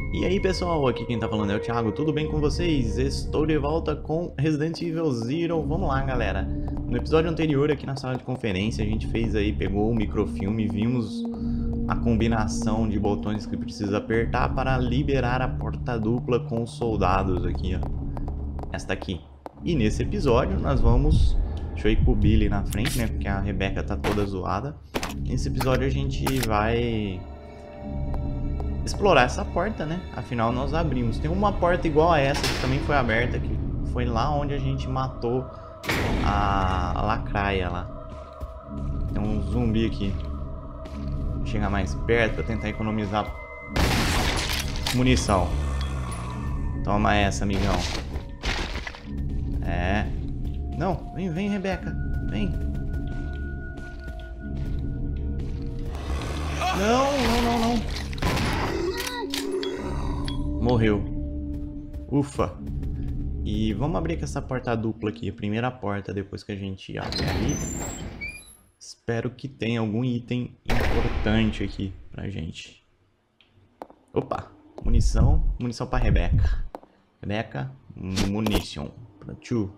E aí pessoal, aqui quem tá falando é o Thiago, tudo bem com vocês? Estou de volta com Resident Evil Zero, vamos lá galera. No episódio anterior aqui na sala de conferência a gente pegou o microfilme e vimos a combinação de botões que precisa apertar para liberar a porta dupla com os soldados aqui, ó. Esta aqui. E nesse episódio nós vamos... Deixa eu ir com o Billy na frente, né, porque a Rebecca tá toda zoada. Nesse episódio a gente vai... explorar essa porta, né? Afinal, nós abrimos. Tem uma porta igual a essa que também foi aberta, que foi lá onde a gente matou a lacraia lá. Tem um zumbi aqui. Vou chegar mais perto pra tentar economizar munição. Toma essa, amigão. É. Não, vem, Rebeca. Vem. Não. Morreu. Ufa. E vamos abrir com essa porta dupla aqui. A primeira porta depois que a gente abre ali. Espero que tenha algum item importante aqui pra gente. Opa. Munição. Munição pra Rebeca. Rebeca. Munition. Pra tu.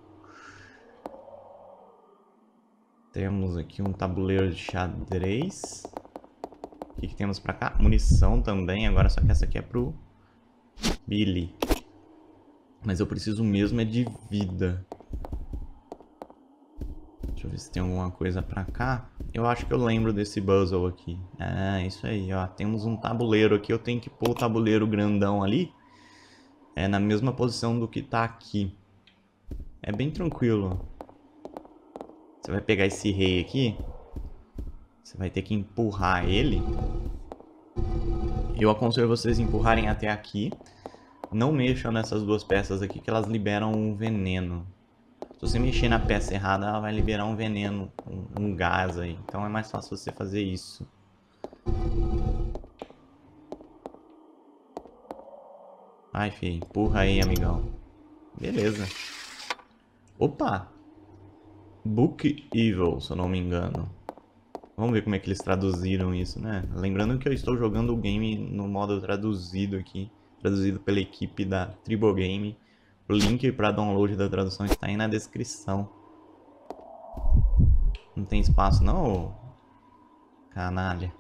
Temos aqui um tabuleiro de xadrez. O que temos pra cá? Munição também. Agora só que essa aqui é pro... Billy. Mas eu preciso mesmo é de vida. Deixa eu ver se tem alguma coisa pra cá. Eu acho que eu lembro desse puzzle aqui. Ah, isso aí, ó. Temos um tabuleiro aqui. Eu tenho que pôr o tabuleiro grandão ali. É na mesma posição do que tá aqui. É bem tranquilo. Você vai pegar esse rei aqui. Você vai ter que empurrar ele. Eu aconselho vocês a empurrarem até aqui. Não mexam nessas duas peças aqui que elas liberam um veneno. Se você mexer na peça errada, ela vai liberar um veneno, um gás aí. Então é mais fácil você fazer isso. Ai, filho, empurra aí, amigão. Beleza. Opa! Book Evil, se eu não me engano. Vamos ver como é que eles traduziram isso, né? Lembrando que eu estou jogando o game no modo traduzido aqui. Traduzido pela equipe da Tribogame. O link para download da tradução está aí na descrição. Não tem espaço não, canalha?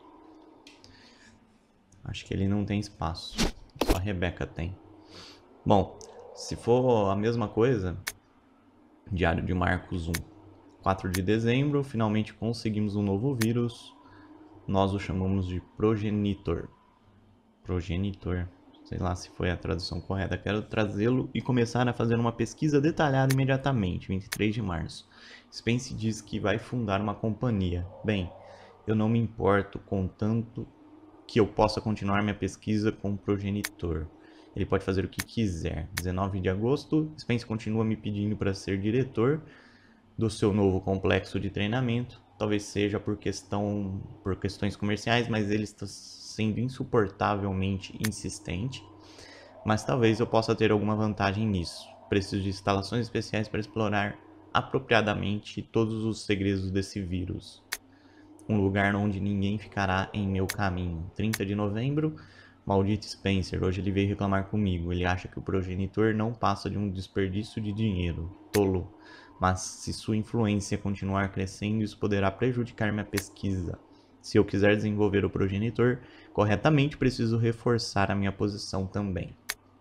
Acho que ele não tem espaço. Só a Rebeca tem. Bom, se for a mesma coisa... Diário de Marcos 1. 4 de dezembro, finalmente conseguimos um novo vírus. Nós o chamamos de Progenitor. Progenitor. Sei lá se foi a tradução correta. Quero trazê-lo e começar a fazer uma pesquisa detalhada imediatamente, 23 de março. Spence diz que vai fundar uma companhia. Bem, eu não me importo contanto que eu possa continuar minha pesquisa com o Progenitor. Ele pode fazer o que quiser. 19 de agosto, Spence continua me pedindo para ser diretor do seu novo complexo de treinamento. Talvez seja por questões comerciais, mas ele está sendo insuportavelmente insistente. Mas talvez eu possa ter alguma vantagem nisso. Preciso de instalações especiais para explorar apropriadamente todos os segredos desse vírus. Um lugar onde ninguém ficará em meu caminho. 30 de novembro... Maldito Spencer, hoje ele veio reclamar comigo. Ele acha que o progenitor não passa de um desperdício de dinheiro. Tolo. Mas se sua influência continuar crescendo, isso poderá prejudicar minha pesquisa. Se eu quiser desenvolver o progenitor corretamente, preciso reforçar a minha posição também.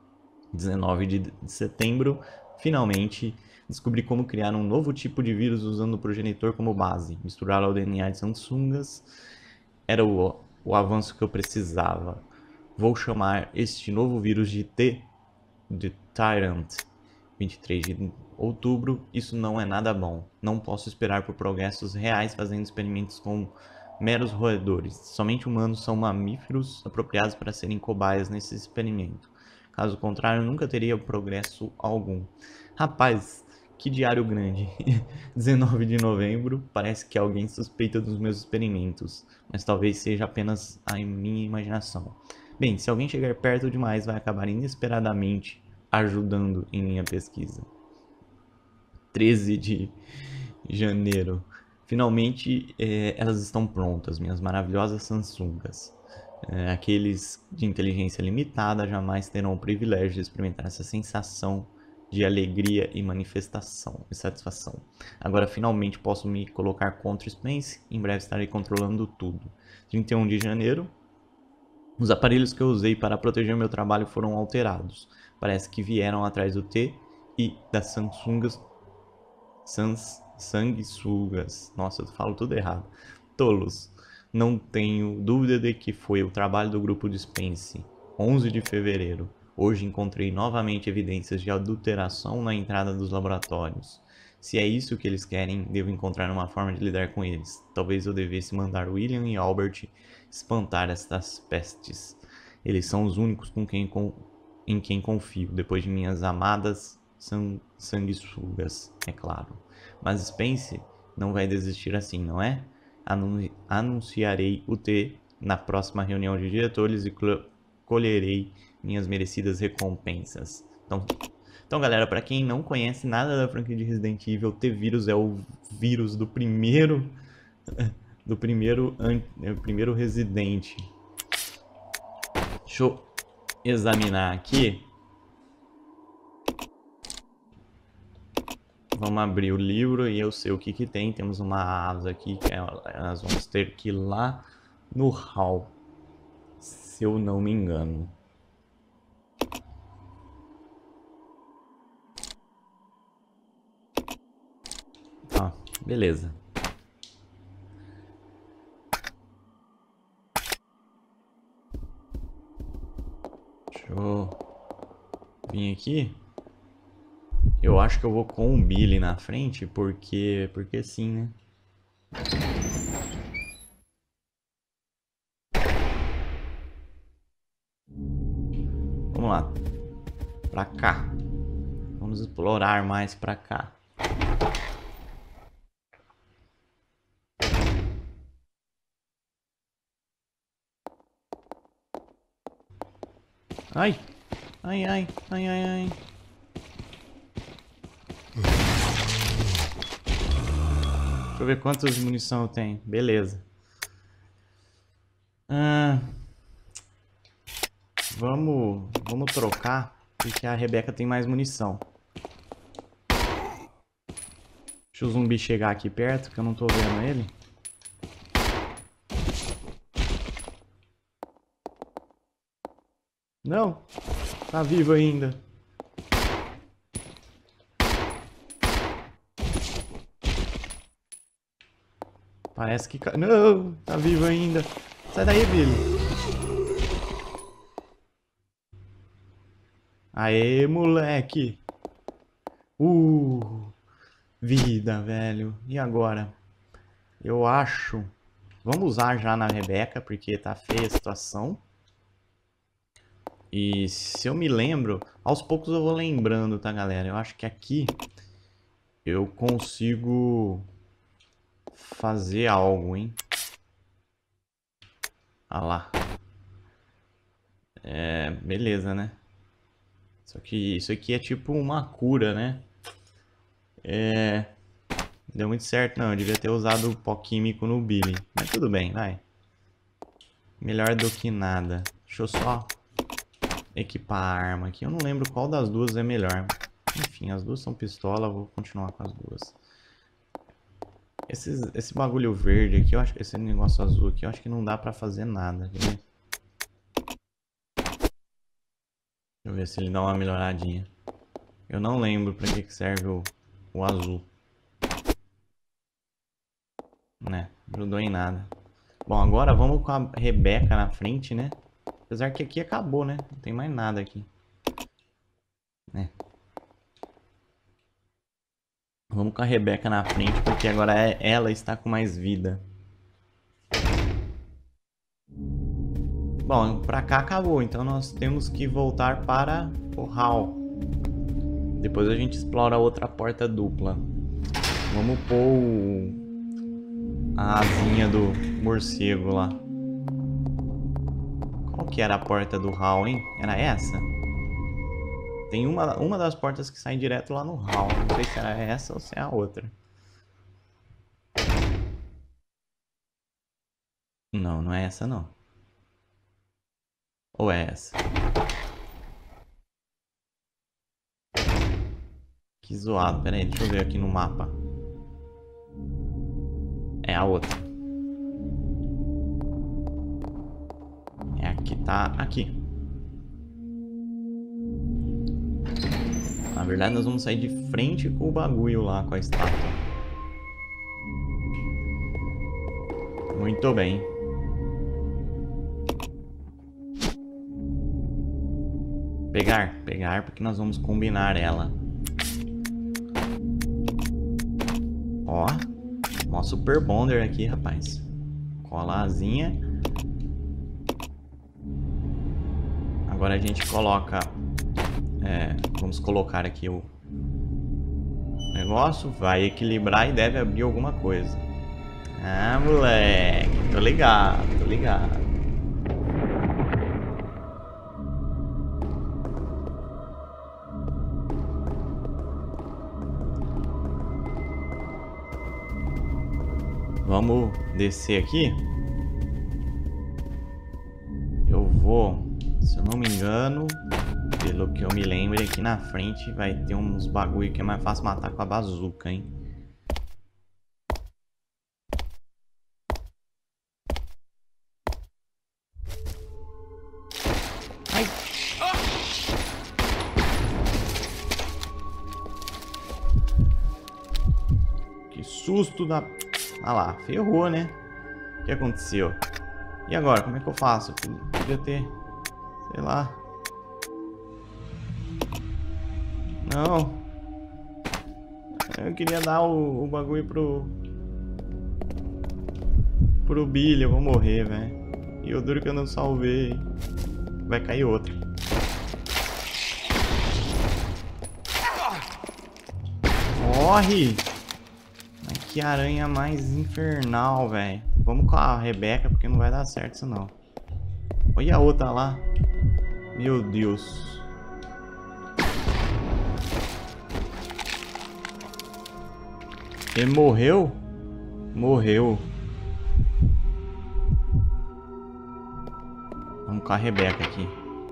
19 de setembro, finalmente, descobri como criar um novo tipo de vírus usando o progenitor como base. Misturá-lo ao DNA de Sansungas era o avanço que eu precisava. Vou chamar este novo vírus de Tyrant. 23 de outubro, isso não é nada bom. Não posso esperar por progressos reais fazendo experimentos com meros roedores. Somente humanos são mamíferos apropriados para serem cobaias nesse experimento. Caso contrário, nunca teria progresso algum. Rapaz, que diário grande. 19 de novembro, parece que alguém suspeita dos meus experimentos, mas talvez seja apenas a minha imaginação. Bem, se alguém chegar perto demais, vai acabar inesperadamente ajudando em minha pesquisa. 13 de janeiro. Finalmente, elas estão prontas, minhas maravilhosas Sansungas. Aqueles de inteligência limitada jamais terão o privilégio de experimentar essa sensação de alegria e manifestação e satisfação. Agora finalmente posso me colocar contra Spence, em breve estarei controlando tudo. 31 de janeiro, os aparelhos que eu usei para proteger meu trabalho foram alterados. Parece que vieram atrás do T e das sanguessugas. Nossa, eu falo tudo errado. Tolos. Não tenho dúvida de que foi o trabalho do grupo de Spence. 11 de fevereiro. Hoje encontrei novamente evidências de adulteração na entrada dos laboratórios. Se é isso que eles querem, devo encontrar uma forma de lidar com eles. Talvez eu devesse mandar William e Albert espantar estas pestes. Eles são os únicos em quem confio, depois de minhas amadas sanguessugas, é claro. Mas Spence não vai desistir assim, não é? Anunciarei o T na próxima reunião de diretores e colherei minhas merecidas recompensas. Então galera, para quem não conhece nada da franquia de Resident Evil, o T-Vírus é o vírus do primeiro primeiro Resident. Deixa eu examinar aqui. Vamos abrir o livro e eu sei o que que tem. Temos uma asa aqui que nós vamos ter que ir lá no hall, se eu não me engano. Tá, beleza. Deixa eu vir aqui. Eu acho que eu vou com o Billy na frente, porque sim, né? Vamos lá. Pra cá. Vamos explorar mais pra cá. Ai! Ai, ai, ai, ai, ai. Deixa eu ver quantas munição eu tenho. Beleza. Vamos trocar, porque a Rebeca tem mais munição. Deixa o zumbi chegar aqui perto, que eu não tô vendo ele. Não! Tá vivo ainda. Parece que... Não! Tá vivo ainda. Sai daí, Billy. Aê, moleque. Vida, velho. E agora? Eu acho... Vamos usar já na Rebeca, porque tá feia a situação. E se eu me lembro... Aos poucos eu vou lembrando, tá, galera? Eu acho que aqui... Eu consigo... fazer algo, hein? Ah lá. Beleza, né? Só que isso aqui é tipo uma cura, né? Deu muito certo, não. Eu devia ter usado o pó químico no Billy. Mas tudo bem, vai. Melhor do que nada. Deixa eu só equipar a arma aqui. Eu não lembro qual das duas é melhor. Enfim, as duas são pistola. Vou continuar com as duas. Esse bagulho verde aqui, eu acho, esse negócio azul aqui, eu acho que não dá pra fazer nada. Deixa eu ver se ele dá uma melhoradinha. Eu não lembro pra que serve o azul. Né, ajudou em nada. Bom, agora vamos com a Rebeca na frente, né? Apesar que aqui acabou, né? Não tem mais nada aqui. Né? Vamos com a Rebeca na frente, porque agora ela está com mais vida. Bom, pra cá acabou, então nós temos que voltar para o hall. Depois a gente explora a outra porta dupla. Vamos pôr a asinha do morcego lá. Qual que era a porta do hall, hein? Era essa? Tem uma das portas que sai direto lá no hall. Não sei se era essa ou se é a outra. Não, não é essa não. Ou é essa? Que zoado. Pera aí, deixa eu ver aqui no mapa. É a outra. É a que tá aqui. Na verdade, nós vamos sair de frente com o bagulho lá, com a estátua. Muito bem. Pegar, porque nós vamos combinar ela. Ó, mó super bonder aqui, rapaz. Colazinha. Agora a gente coloca... vamos colocar aqui o negócio. Vai equilibrar e deve abrir alguma coisa. Ah, moleque. Tô ligado, tô ligado. Vamos descer aqui. Eu vou, se eu não me engano, pelo que eu me lembro, aqui na frente vai ter uns bagulho que é mais fácil matar com a bazuca, hein? Ai! Que susto da... Ah lá, ferrou, né? O que aconteceu? E agora, como é que eu faço? Podia ter... Sei lá... Não. Eu queria dar o bagulho pro Billy. Eu vou morrer, velho. E o duro que eu não salvei. Vai cair outra. Corre! Que aranha mais infernal, velho. Vamos com a Rebeca, porque não vai dar certo isso não. Olha a outra lá. Meu Deus. Ele morreu? Morreu. Vamos com a Rebeca aqui.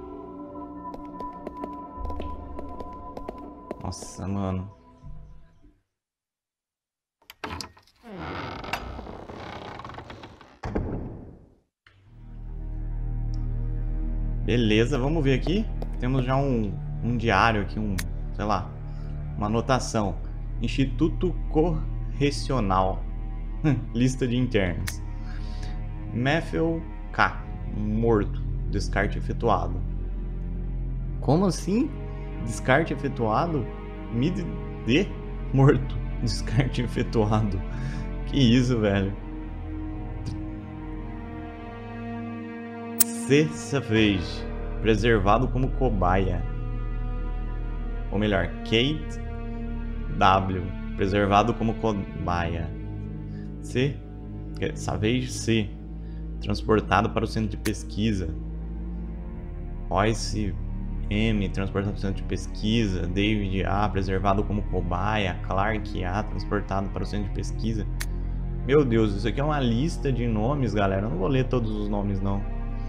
Nossa, mano. Beleza, vamos ver aqui. Temos já um diário aqui, sei lá, uma anotação. Instituto Correcional. Lista de internos. Matthew K. Morto. Descarte efetuado. Como assim? Descarte efetuado? Mid D? Morto. Descarte efetuado. Que isso, velho. C. Savage. Preservado como cobaia. Ou melhor, Kate W. Preservado como cobaia. C. Savage C. Transportado para o centro de pesquisa. Royce M. Transportado para o centro de pesquisa. David A. Preservado como cobaia. Clark A. Transportado para o centro de pesquisa. Meu Deus, isso aqui é uma lista de nomes, galera. Eu não vou ler todos os nomes, não.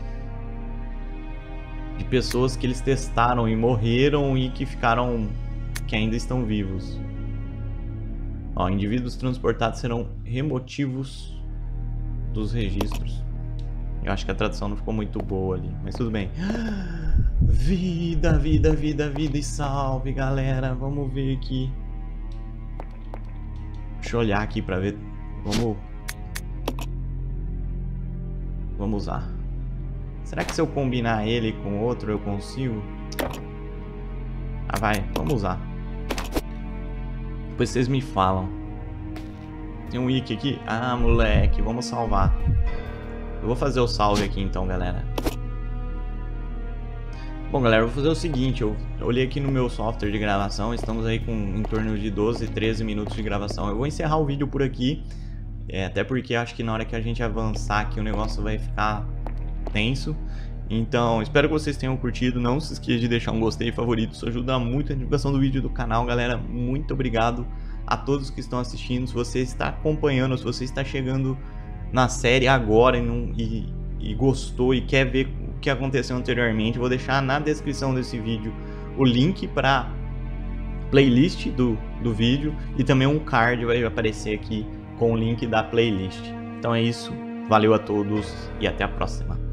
De pessoas que eles testaram e morreram e que ficaram... que ainda estão vivos. Ó, indivíduos transportados serão remotivos dos registros. Eu acho que a tradução não ficou muito boa ali, mas tudo bem. Vida, vida, vida, vida e salve, galera. Vamos ver aqui. Deixa eu olhar aqui pra ver. Vamos usar. Será que se eu combinar ele com outro eu consigo? Ah, vai. Vamos usar. Depois vocês me falam. Tem um wiki aqui? Ah, moleque. Vamos salvar. Eu vou fazer o salve aqui então, galera. Bom, galera, eu vou fazer o seguinte. Eu olhei aqui no meu software de gravação. Estamos aí com em torno de 12, 13 minutos de gravação. Eu vou encerrar o vídeo por aqui. Até porque acho que na hora que a gente avançar aqui o negócio vai ficar tenso. Então, espero que vocês tenham curtido. Não se esqueça de deixar um gostei e favorito. Isso ajuda muito a divulgação do vídeo do canal, galera. Muito obrigado a todos que estão assistindo. Se você está acompanhando, se você está chegando na série agora e gostou e quer ver que aconteceu anteriormente. Vou deixar na descrição desse vídeo o link para playlist do vídeo e também um card vai aparecer aqui com o link da playlist. Então é isso, valeu a todos e até a próxima.